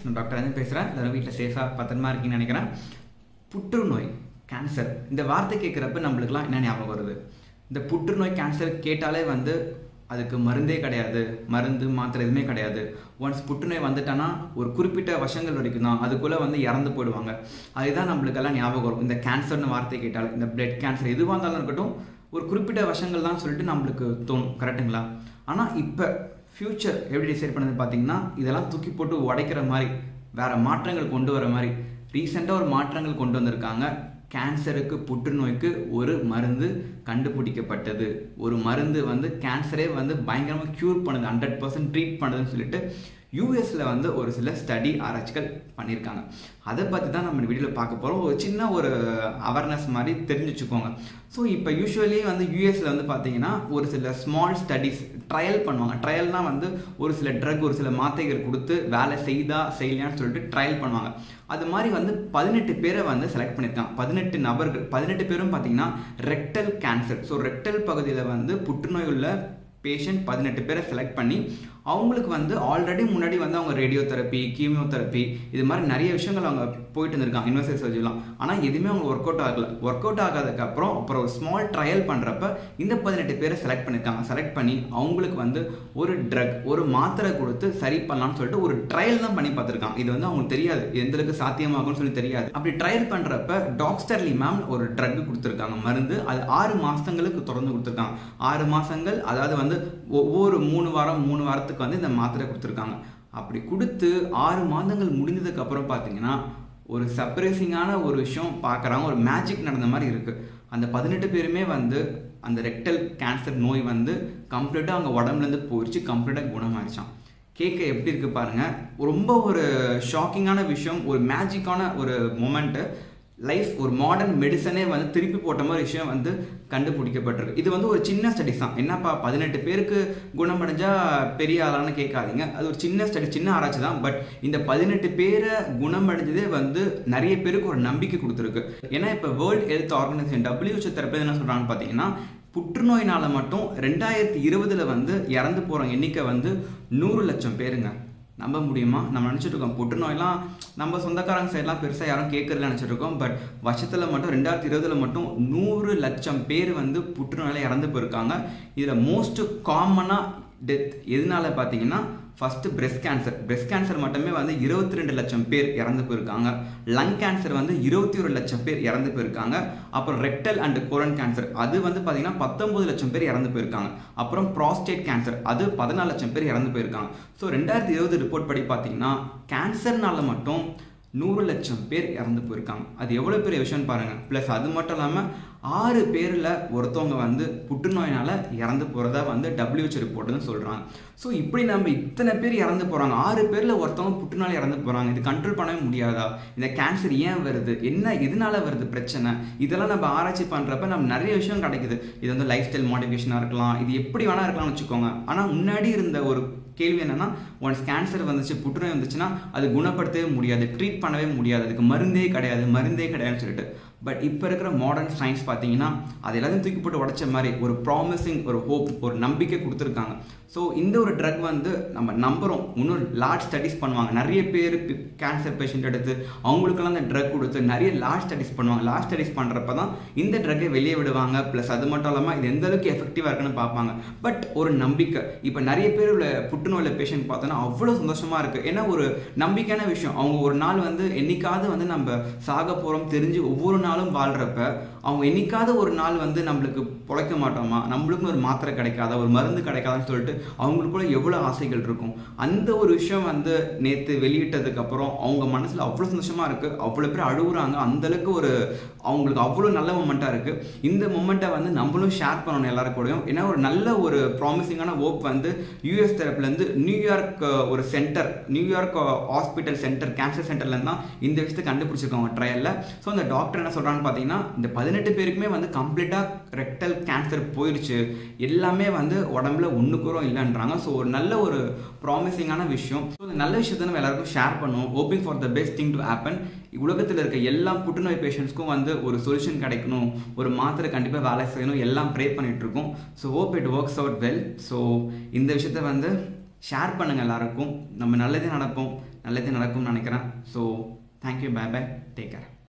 நான் டாக்டர் அஜன் பேசுகிறேன். எல்லாரும் வீட்டில் சேஃபாக பத்திரமா இருக்கீங்கன்னு நினைக்கிறேன். புற்றுநோய், கேன்சர், இந்த வார்த்தை கேட்குறப்ப நம்மளுக்குலாம் என்ன ஞாபகம் வருது? இந்த புற்றுநோய், கேன்சர் கேட்டாலே அதுக்கு மருந்தே கிடையாது, மருந்து மாத்திரை எதுவுமே கிடையாது. ஒன்ஸ் புற்றுநோய் வந்துட்டானா ஒரு குறிப்பிட்ட வருஷங்கள் வரைக்கும் தான், அதுக்குள்ளே இறந்து போயிடுவாங்க. அதுதான் நம்மளுக்கெல்லாம் ஞாபகம் வரும். இந்த கேன்சர்னு வார்த்தை கேட்டாலும், இந்த பிளட் கேன்சர் எதுவாக இருந்தாலும் இருக்கட்டும், ஒரு குறிப்பிட்ட வருஷங்கள் தான் சொல்லிட்டு நம்மளுக்கு தோணும். கரெக்டுங்களா? ஆனால் இப்போ ஃப்யூச்சர் எப்படி டிசைட் பண்ணது பார்த்தீங்கன்னா, இதெல்லாம் தூக்கி போட்டு உடைக்கிற மாதிரி, வேறு மாற்றங்கள் கொண்டு வர மாதிரி ரீசெண்டாக ஒரு மாற்றங்கள் கொண்டு வந்திருக்காங்க. கேன்சருக்கு, புற்றுநோய்க்கு ஒரு மருந்து கண்டுபிடிக்கப்பட்டது. ஒரு மருந்து கேன்சரே பயங்கரமாக க்யூர் பண்ணுது, 100% ட்ரீட் பண்ணுதுன்னு சொல்லிட்டு யூஎஸில் ஒரு சில ஸ்டடி ஆராய்ச்சிகள் பண்ணியிருக்காங்க. அதை பற்றி தான் நம்ம வீடியோவில் பார்க்க போகிறோம். ஒரு சின்ன ஒரு அவேர்னஸ் மாதிரி தெரிஞ்சு வச்சுக்கோங்க. ஸோ இப்போ யூஸ்வலி யூஎஸில் பார்த்தீங்கன்னா ஒரு சில ஸ்மால் ஸ்டடீஸ் ட்ரையல் பண்ணுவாங்க. ட்ரையல்னால் ஒரு சில ட்ரக், ஒரு சில மாத்திரைகள் கொடுத்து வேலை செய்யலையான்னு சொல்லிட்டு ட்ரையல் பண்ணுவாங்க. அது மாதிரி 18 பேரை செலக்ட் பண்ணியிருக்காங்க. 18 நபர்கள், 18 பேரும் பார்த்தீங்கன்னா ரெக்டல் கேன்சர். ஸோ ரெக்டல் பகுதியில் புற்றுநோய் உள்ள பேஷண்ட் 18 பேரை செலக்ட் பண்ணி அவங்களுக்கு ஆல்ரெடி முன்னாடி அவங்க ரேடியோ தெரப்பி, கீமியோதெரப்பி, இது மாதிரி நிறைய விஷயங்கள் அவங்க போயிட்டு இருந்திருக்காங்க, இன்வெஸ்டிவ் சர்ஜரிலாம். ஆனால் எதுவுமே அவங்க ஒர்க் அவுட் ஆகலை. ஒர்க் அவுட் ஆகாததுக்கப்புறம் ஒரு ஸ்மால் ட்ரையல் பண்ணுறப்ப இந்த 18 பேரை செலக்ட் பண்ணியிருக்காங்க. செலக்ட் பண்ணி அவங்களுக்கு ஒரு ட்ரக், ஒரு மாத்திரை கொடுத்து சரி பண்ணலாம்னு சொல்லிட்டு ஒரு ட்ரையல் தான் பண்ணி பார்த்துருக்காங்க. இது அவங்களுக்கு தெரியாது எந்தளவுக்கு சாத்தியமாகும்னு சொல்லி தெரியாது. அப்படி ட்ரையல் பண்ணுறப்ப டாக்ஸ்டர்லிமேப் ஒரு ட்ரக் கொடுத்துருக்காங்க, மருந்து. அது 6 மாதங்களுக்கு தொடர்ந்து கொடுத்துருக்காங்க. 6 மாதங்கள், அதாவது ஒவ்வொரு 3 வாரத்துக்கு இந்த மாத்திரை கொடுத்துருக்காங்க. அப்படி கொடுத்து 6 மாதங்கள் முடிஞ்சதுக்கு அப்புறம் பார்த்தீங்கன்னா ஒரு சர்ப்ரைசிங்கான ஒரு விஷயம் பார்க்குறாங்க. ஒரு மேஜிக் நடந்த மாதிரி இருக்கு. அந்த 18 பேருமே அந்த ரெக்டல் கேன்சர் நோய் கம்ப்ளீட்டாக அவங்க உடம்புலேருந்து போயிடுச்சு, கம்ப்ளீட்டாக குணமாயிடுச்சான். கேட்க எப்படி இருக்கு பாருங்க. ரொம்ப ஒரு ஷாக்கிங்கான விஷயம், ஒரு மேஜிக்கான ஒரு மொமெண்ட்டு. லைஃப், ஒரு மாடர்ன் மெடிசனே திருப்பி போட்ட மாதிரி விஷயம் கண்டுபிடிக்கப்பட்டிருக்கு. இது ஒரு சின்ன ஸ்டடிஸ் தான். என்னப்பா 18 பேருக்கு குணமடைஞ்சா பெரிய ஆளான்னு கேட்காதீங்க. அது ஒரு சின்ன ஸ்டடி, சின்ன ஆராய்ச்சி தான். பட் இந்த 18 பேரை குணமடைஞ்சதே நிறைய பேருக்கு ஒரு நம்பிக்கை கொடுத்துருக்கு. ஏன்னா இப்போ வேர்ல்டு ஹெல்த் ஆர்கனைசேஷன் WHO தரப்பு என்ன சொல்கிறாங்கன்னு பார்த்தீங்கன்னா, புற்றுநோயினால மட்டும் 2020 இறந்து போகிற எண்ணிக்கை 100 லட்சம் பேருங்க. நம்ப முடியுமா? நம்ம நினச்சிட்டு இருக்கோம் புற்றுநோயெல்லாம் நம்ம சொந்தக்காரங்க சைட்லாம் பெருசாக யாரும் கேட்கறதுல நினச்சிட்டு இருக்கோம். பட் வருஷத்தில் மட்டும் 2020 மட்டும் 100 லட்சம் பேர் புற்றுநோயில் இறந்து போயிருக்காங்க. இதில் மோஸ்ட் காமனாக டெத் எதனால பார்த்தீங்கன்னா, first breast cancer. Breast cancer மட்டுமே 22 லட்சம் பேர் இறந்து போயிருக்காங்க. லங் கேன்சர் 21 லட்சம் பேர் இறந்து போயிருக்காங்க. அப்புறம் ரெக்டல் அண்ட் கோலன் கேன்சர் அது பார்த்தீங்கன்னா 19 லட்சம் பேர் இறந்து போயிருக்காங்க. அப்புறம் ப்ராஸ்டேட் கேன்சர் அது 14 லட்சம் பேர் இறந்து போயிருக்காங்க. ஸோ 2020 ரிப்போர்ட் படி பார்த்தீங்கன்னா கேன்சர்னால மட்டும் 100 லட்சம் பேர் இறந்து போயிருக்காங்க. அது எவ்வளோ பெரிய விஷயம்னு பாருங்கள். ப்ளஸ் அது மட்டும் இல்லாமல் 6 பேரில் ஒருத்தவங்க புற்றுநோயினால் இறந்து போகிறதா WHO ரிப்போர்ட்டுன்னு சொல்கிறாங்க. ஸோ இப்படி நம்ம இத்தனை பேர் இறந்து போகிறாங்க, 6 பேரில் ஒருத்தவங்க புற்றுநோய் இறந்து போகிறாங்க. இது கண்ட்ரோல் பண்ணவே முடியாதா? இந்த கேன்சர் ஏன் வருது, என்ன எதனால வருது பிரச்சனை, இதெல்லாம் நம்ம ஆராய்ச்சி பண்ணுறப்ப நம்ம நிறைய விஷயம் கிடைக்குது. இது லைஃப் ஸ்டைல் மாடிஃபிகேஷனாக இருக்கலாம், இது எப்படி வேணால் இருக்கலாம்னு வச்சுக்கோங்க. ஆனால் முன்னாடி இருந்த ஒரு கேள்வி என்னன்னா, ஒன்ஸ் கேன்சர் வந்துச்சு, புற்றுநோய் வந்துச்சுன்னா அது குணப்படுத்தவே முடியாது, ட்ரீட் பண்ணவே முடியாது, அதுக்கு மருந்தே கிடையாதுன்னு சொல்லிட்டு. பட் இப்போ இருக்கிற மாடர்ன் சயின்ஸ் பார்த்தீங்கன்னா அது எல்லாத்தையும் தூக்கி போட்டு உடைச்ச மாதிரி ஒரு ப்ராமிசிங், ஒரு ஹோப், ஒரு நம்பிக்கை கொடுத்துருக்காங்க. ஸோ இந்த ஒரு ட்ரக் நம்ம நம்புகிறோம். இன்னொரு லார்ஜ் ஸ்டடிஸ் பண்ணுவாங்க. நிறைய பேர் கேன்சர் பேஷண்ட் எடுத்து அவங்களுக்கெல்லாம் அந்த ட்ரக் கொடுத்து நிறைய லார்ஜ் ஸ்டடிஸ் பண்ணுவாங்க. லார்ஜ் ஸ்டடிஸ் பண்ணுறப்ப தான் இந்த ட்ரக்கை வெளியே விடுவாங்க. ப்ளஸ் அது மட்டும் இல்லாமல் இது எந்த அளவுக்கு எஃபெக்டிவாக இருக்குன்னு பார்ப்பாங்க. பட் ஒரு நம்பிக்கை. இப்போ நிறைய பேர் உள்ள புற்றுநோயில் பேஷண்ட் பார்த்தோன்னா அவ்வளோ சந்தோஷமாக இருக்குது. ஏன்னா ஒரு நம்பிக்கையான விஷயம். அவங்க ஒரு நாள் என்னைக்காவது நம்ம சாக போகிறோம் தெரிஞ்சு ஒவ்வொரு நாளும் வாழ்கிறப்ப அவங்க என்னைக்காவது ஒரு நாள் நம்மளுக்கு பொழைக்க மாட்டோமா, நம்மளுக்கும் ஒரு மாத்திரை கிடைக்காதா, ஒரு மருந்து கிடைக்காதான்னு சொல்லிட்டு அவங்களுக்குள்ள எவ்வளோ ஆசைகள் இருக்கும். அந்த ஒரு விஷயம் நேற்று வெளியிட்டதுக்கு அப்புறம் அவங்க மனசில் அவ்வளோ சந்தோஷமாக இருக்குது. அவ்வளோ பேர் அழுகுறாங்க. அந்தளவுக்கு ஒரு அவங்களுக்கு அவ்வளோ நல்ல மொமெண்ட்டாக இருக்குது. இந்த மொமெண்ட்டை நம்மளும் ஷேர் பண்ணணும் எல்லாரும் கூடயும். ஏன்னா ஒரு நல்ல ஒரு ப்ராமிசிங்கான ஹோப் யூஎஸ் தரப்புலேருந்து நியூயார்க் ஒரு centre, New York hospital centre, cancer சென்டர்லேருந்து தான் இந்த விஷயத்தை கண்டுபிடிச்சிருக்காங்க ட்ரையலில். ஸோ அந்த டாக்டர் என்ன சொல்கிறான்னு பார்த்தீங்கன்னா, இந்த 18 பேருக்குமே கம்ப்ளீட்டாக ரெக்டல் கேன்சர் போயிடுச்சு, எல்லாமே உடம்புல ஒன்றுக்குறம் இல்லைன்றாங்க. ஸோ ஒரு நல்ல ஒரு ப்ராமிசிங்கான விஷயம். ஸோ இந்த நல்ல விஷயத்தை நம்ம எல்லாருக்கும் ஷேர் பண்ணுவோம். Hoping for the best thing to happen. உலகத்தில் இருக்க எல்லா புற்றுநோய் பேஷண்ட்ஸ்க்கும் ஒரு சொல்யூஷன் கிடைக்கணும், ஒரு மாத்திரை கண்டிப்பாக வேலை செய்யணும், எல்லாம் ப்ரே பண்ணிட்டு இருக்கோம். So hope it works out well. So இந்த விஷயத்தை ஷேர் பண்ணுங்கள் எல்லாருக்கும். நம்ம நல்லதே நடப்போம். நல்லதே நடக்கும்னு நினைக்கிறேன். So thank you, bye bye, take care.